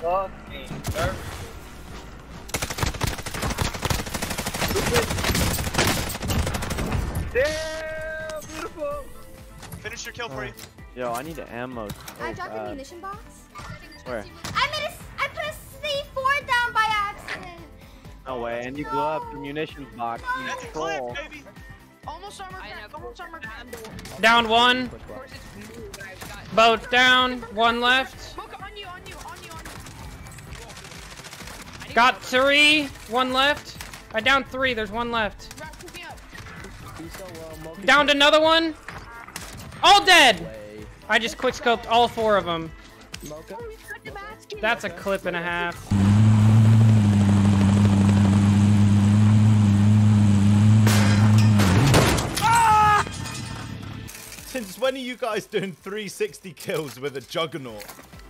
fucking nervous. Damn, beautiful. Finish your kill for you. Yo, I need ammo. I dropped a munition box. Where? I put a C4 down by accident. No way, and you blew up the munitions box. You That's a troll. clip, baby. Almost armor crack, almost armor crack. Down one. Both down. One left. Smoke on you. Got three. One left. I downed three. There's one left. Rock, pick me up. Downed another one. All dead. I just quick scoped all four of them. That's a clip and a half. Since when are you guys doing 360 kills with a juggernaut?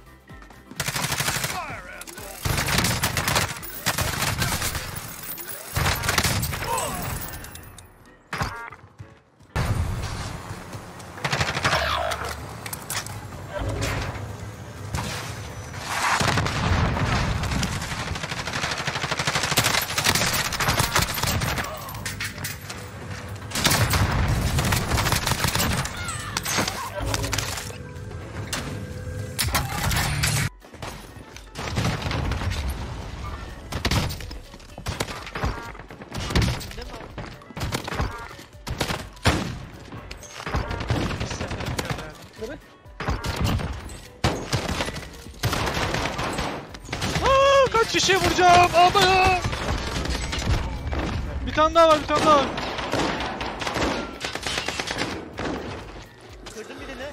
Kaç kişiye vuracağım? Aman! Bir tane daha var. Kırdım birini.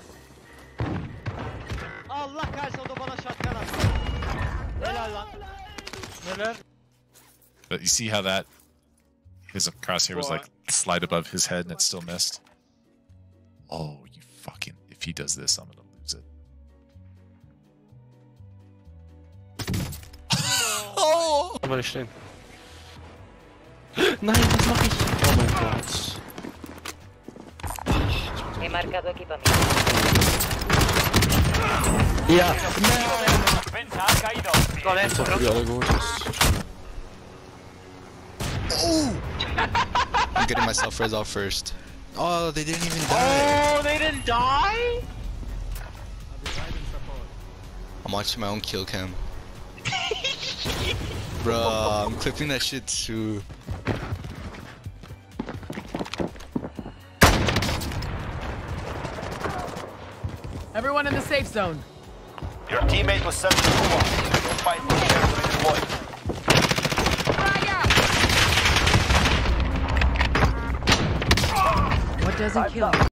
Allah kahretsin, o da bana shotgun attı. Helal lan. Neler? But you see how that his crosshair was like slide above his head and it still missed? Oh, you fucking... If he does this, I'm gonna lose it. Oh! Mal stehen. Nein, was mach ich? Oh mein Gott. He marcado equipamiento. Ja. I'm getting myself res off first. Oh, they didn't even die. Oh, they didn't die? I'm watching my own kill cam. Bruh, I'm clipping that shit too. Everyone in the safe zone. Your teammate was sent to Kuma. Go fight for carefully deployed. What doesn't kill?